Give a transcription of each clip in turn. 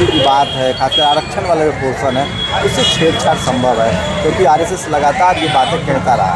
की बात है, खासकर आरक्षण वाला जो पोर्शन है, उससे छेड़छाड़ संभव है, क्योंकि आरएसएस लगातार ये बातें कहता रहा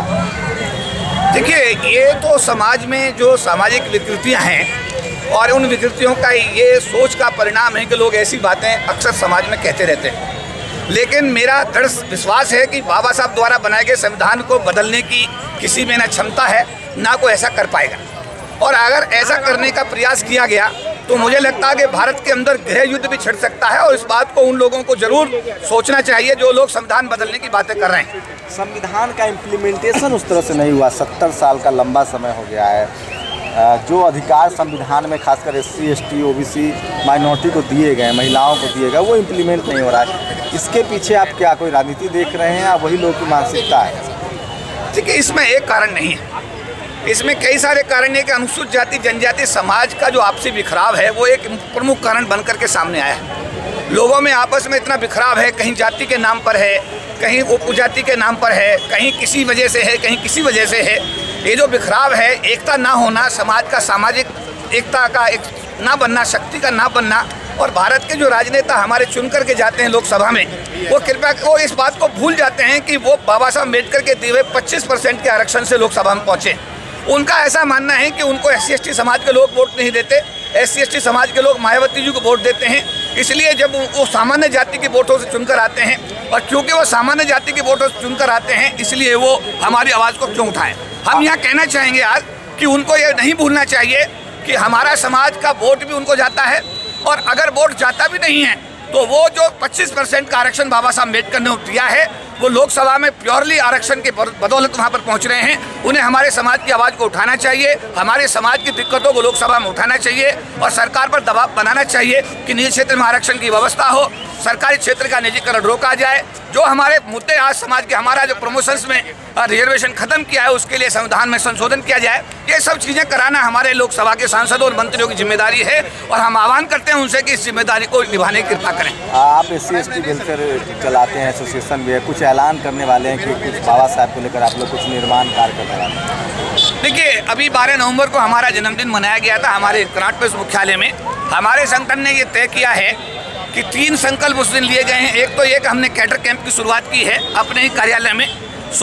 है। देखिए, ये तो समाज में जो सामाजिक विकृतियां हैं और उन विकृतियों का ये सोच का परिणाम है कि लोग ऐसी बातें अक्सर समाज में कहते रहते हैं। लेकिन मेरा दृढ़ विश्वास है कि बाबा साहब द्वारा बनाए गए संविधान को बदलने की किसी में ना क्षमता है, ना कोई ऐसा कर पाएगा। और अगर ऐसा करने का प्रयास किया गया तो मुझे लगता है कि भारत के अंदर गृह युद्ध भी छिड़ सकता है। और इस बात को उन लोगों को जरूर सोचना चाहिए जो लोग संविधान बदलने की बातें कर रहे हैं। संविधान का इम्प्लीमेंटेशन उस तरह से नहीं हुआ, 70 साल का लंबा समय हो गया है। जो अधिकार संविधान में खासकर SC, ST, OBC माइनॉरिटी को दिए गए, महिलाओं को दिए गए, वो इम्प्लीमेंट नहीं हो रहा है। इसके पीछे आप क्या कोई राजनीति देख रहे हैं या वही लोग की मानसिकता है? देखिए, इसमें एक कारण नहीं है, इसमें कई सारे कारण है कि अनुसूचित जाति जनजाति समाज का जो आपसी बिखराव है वो एक प्रमुख कारण बनकर के सामने आया है। लोगों में आपस में इतना बिखराव है, कहीं जाति के नाम पर है, कहीं उपजाति के नाम पर है, कहीं किसी वजह से है, कहीं किसी वजह से है। ये जो बिखराव है, एकता ना होना, समाज का सामाजिक एकता का एक ना बनना, शक्ति का ना बनना, और भारत के जो राजनेता हमारे चुन करके जाते हैं लोकसभा में, वो कृपया वो इस बात को भूल जाते हैं कि वो बाबा साहब अम्बेडकर के दिए हुए 25% के आरक्षण से लोकसभा में पहुँचे। उनका ऐसा मानना है कि उनको SC, ST समाज के लोग वोट नहीं देते, SC, ST समाज के लोग मायावती जी को वोट देते हैं। इसलिए जब वो सामान्य जाति के वोटों से चुनकर आते हैं, और क्योंकि वो सामान्य जाति के वोटों से चुनकर आते हैं, इसलिए वो हमारी आवाज़ को क्यों उठाएं। हम यहाँ कहना चाहेंगे आज कि उनको ये नहीं भूलना चाहिए कि हमारा समाज का वोट भी उनको जाता है, और अगर वोट जाता भी नहीं है तो वो जो 25% का आरक्षण बाबा साहब अम्बेडकर ने दिया है, वो लोकसभा में प्योरली आरक्षण के बदौलत वहाँ पर पहुँच रहे हैं। उन्हें हमारे समाज की आवाज़ को उठाना चाहिए, हमारे समाज की दिक्कतों को लोकसभा में उठाना चाहिए, और सरकार पर दबाव बनाना चाहिए कि निजी क्षेत्र में आरक्षण की व्यवस्था हो, सरकारी क्षेत्र का निजीकरण रोका जाए। जो हमारे मुद्दे आज समाज के, हमारा जो प्रमोशंस में रिजर्वेशन खत्म किया है, उसके लिए संविधान में संशोधन किया जाए। ये सब चीज़ें कराना हमारे लोकसभा के सांसदों और मंत्रियों की जिम्मेदारी है, और हम आह्वान करते हैं उनसे कि इस जिम्मेदारी को निभाने की कृपा करें। आप SC, ST वेलफेयर चलाते हैं, एसोसिएशन भी है, कुछ ऐलान करने वाले हैं कि कुछ बाबा साहब को लेकर आप लोग कुछ निर्माण कार्य करने वाले हैं? देखिए, अभी 12 नवंबर को हमारा जन्मदिन मनाया गया था हमारे कनाट प्रेस मुख्यालय में। हमारे संगठन ने ये तय किया है कि 3 संकल्प उस दिन लिए गए हैं। एक तो ये कि हमने कैडर कैंप की शुरुआत की है अपने ही कार्यालय में।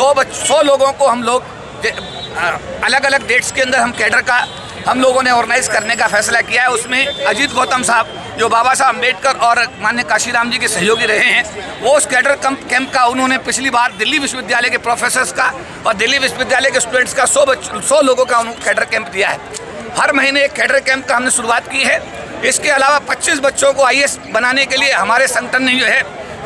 100 लोगों को हम लोग अलग अलग डेट्स के अंदर हम कैडर का हम लोगों ने ऑर्गेनाइज करने का फैसला किया है। उसमें अजीत गौतम साहब, जो बाबा साहब अम्बेडकर और माननीय काशीराम जी के सहयोगी रहे हैं, वो उस कैडर कैंप का उन्होंने पिछली बार दिल्ली विश्वविद्यालय के प्रोफेसर्स का और दिल्ली विश्वविद्यालय के स्टूडेंट्स का 100 लोगों का उन्होंने कैडर कैंप दिया है। हर महीने एक कैडर कैंप का हमने शुरुआत की है। इसके अलावा 25 बच्चों को IAS बनाने के लिए हमारे संगठन ने जो है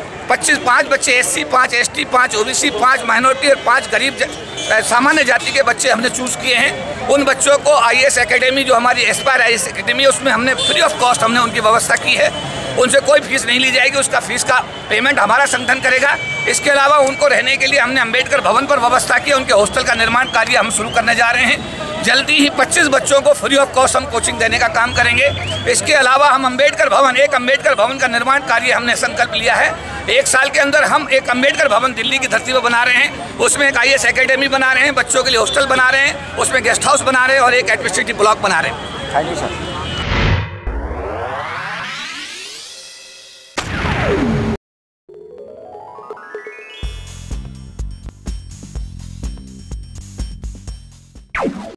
5 बच्चे SC, 5 ST, 5 OBC, 5 माइनॉरिटी और 5 गरीब सामान्य जाति के बच्चे हमने चूज़ किए हैं। उन बच्चों को IAS एकेडमी, जो हमारी एस्पायर IAS एकेडमी है, उसमें हमने फ्री ऑफ कॉस्ट हमने उनकी व्यवस्था की है। उनसे कोई फीस नहीं ली जाएगी, उसका फीस का पेमेंट हमारा संगठन करेगा। इसके अलावा उनको रहने के लिए हमने अम्बेडकर भवन पर व्यवस्था की है, उनके हॉस्टल का निर्माण कार्य हम शुरू करने जा रहे हैं। जल्दी ही 25 बच्चों को फ्री ऑफ कॉस्ट हम कोचिंग देने का काम करेंगे। इसके अलावा हम एक अम्बेडकर भवन का निर्माण कार्य हमने संकल्प लिया है। 1 साल के अंदर हम एक अम्बेडकर भवन दिल्ली की धरती पर बना रहे हैं। उसमें एक IAS एकेडमी बना रहे हैं, बच्चों के लिए हॉस्टल बना रहे हैं, उसमें गेस्ट हाउस बना रहे हैं और एक एडमिनिस्ट्रेटिव ब्लॉक बना रहे हैं। Thank you sir.